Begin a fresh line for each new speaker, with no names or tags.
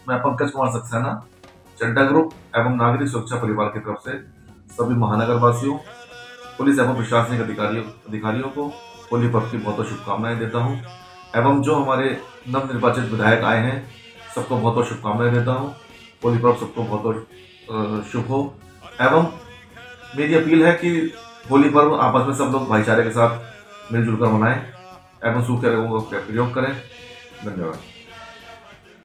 मैं पंकज कुमार सक्सेना, चड्डा ग्रुप एवं नागरिक सुरक्षा परिवार की तरफ से सभी महानगर वासियों, पुलिस एवं प्रशासनिक अधिकारियों को होली पर्व की बहुत बहुत शुभकामनाएं देता हूं एवं जो हमारे नवनिर्वाचित विधायक आए हैं सबको बहुत बहुत शुभकामनाएं देता हूं। होली पर्व सबको बहुत बहुत शुभ हो एवं मेरी अपील है कि होली पर्व आपस में सब लोग भाईचारे के साथ मिलजुल कर मनाएं एवं सूखे रंगों का प्रयोग करें। धन्यवाद।